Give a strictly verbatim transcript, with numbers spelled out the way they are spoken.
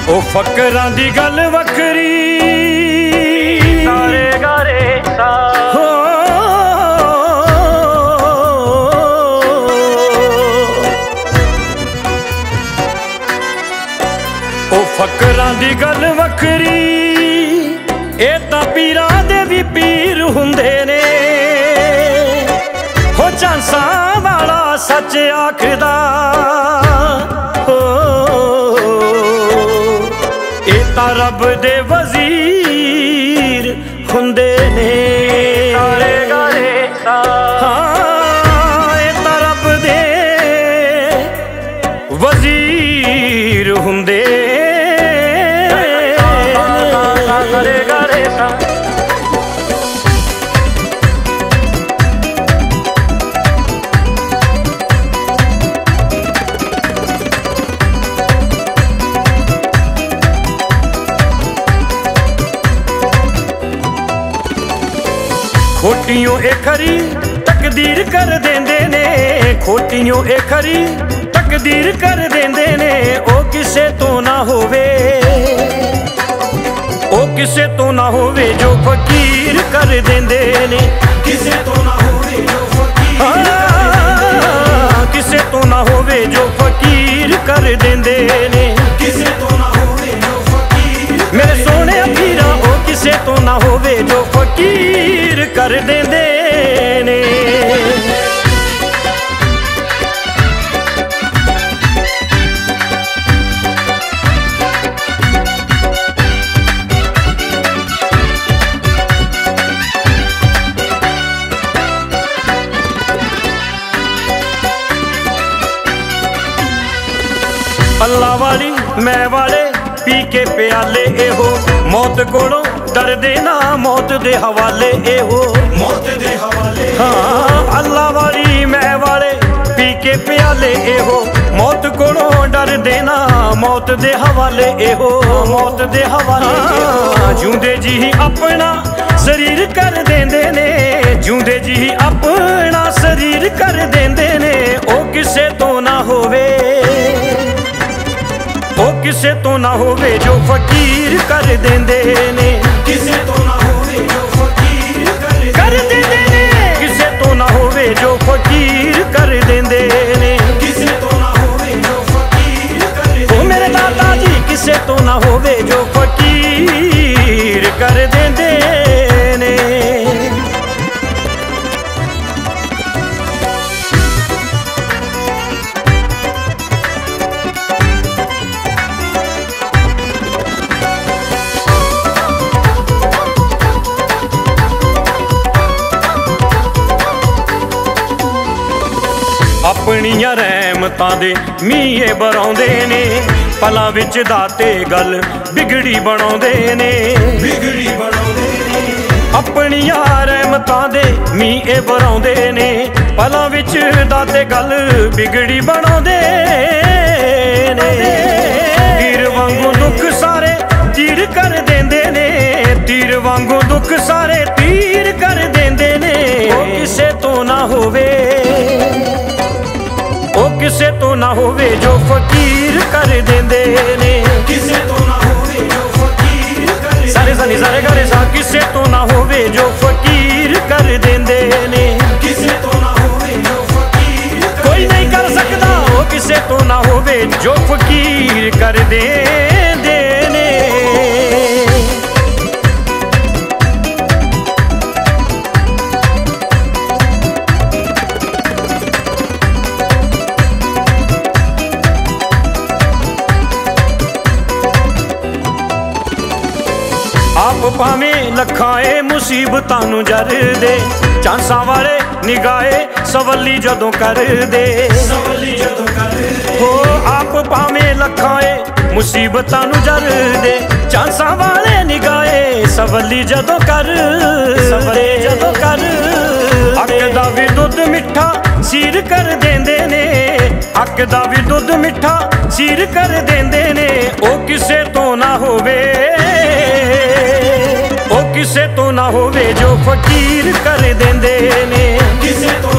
ओ फकरां दी गल वखरी सारे गारे सा हो ओ फकरां दी गल वखरी ए तां पीरां दे भी पीर हुंदे ने हो चांसा वाला सच आखदा रब दे वजीर हुंदे ने सारे गारे सा हाँ ए तां रब दे वजीर हुंदे सारे गारे सा खोटियों ए खरी तकदीर कर देंदे ने खोटियों ए खरी तकदीर कर देंदे ने ओ किसे तो ना होवे ओ किसे तो ना होवे जो फकीर कर देंदे ने किसे तो ना होवे जो फकीर किसे तो ना होवे जो फकीर कर देंदे ने किसे तो ना होवे जो फकीर मेरे सोने पीरा ओ किसे तो ना होवे जो फकीर कर देंदे ने अल्लाह वाली मैं वाले पी के प्याले एहो मौत कोलों डर देना मौत दे हवाले एहो मौत दे हवाले हाँ अल्लाह वाली मैं वाले पी के प्याले एहो मौत कोलों डर देना मौत दे हवाले एहो मौत दे हवाले जूंदे जी अपना शरीर कर देंदे ने जूंदे जी अपना शरीर कर देंदे ने ओ किसे तो ना होवे ओ किसे तो ना होवे जो फकीर कर देंदे ने किसे तो ना होवे जो फकीर कर कर देंदे ने किसे तो ना होवे जो फकीर कर देंदे ने किसे तो ना होवे जो फकीर कर ओ मेरे दादा जी किसे तो ना होवे जो फकीर कर देंदे ने अपनियां रहमतां दे मीए बरौंदे ने पलां विच दाते गल बिगड़ी बनाउंदे ने बिगड़ी बनाउंदे ने अपनियां रहमतां दे मीए बरौंदे ने पलां विच दाते गल बिगड़ी बनाउंदे ने तीर वांगू दुख सारे तीर कर देंदे ने तीर वांगू दुख सारे तीर कर देंदे ने ओ किसे तो ना होवे ओ किसे तो ना होवे जो फकीर कर देंदे ने किसे तो ना होवे जो फकीर कर सारे सारे सारे गारे सा किसे तो ना होवे जो फकीर कर देंदे ने किसे तो ना होवे जो फकीर कोई नहीं कर सकदा ओ किसे तो ना होवे जो फकीर कर देंदे ने आप भावें लखाए मुसीबतां नूं जर दे चांसां वाले निगाहे सवली जदों कर दे सवली जदों कर दे हो आप भावें लखाए मुसीबतां नूं जर दे चांसां वाले निगाहे सवली जदों कर सवली जदों कर अक दा भी दुध मिठा सीर कर देंदे ने अक दा भी दुध मिठा सीर कर देंदे ने ओ किसे तो ना होवे ओ किसे तो ना होवे जो फकीर कर देंदे ने किसे तो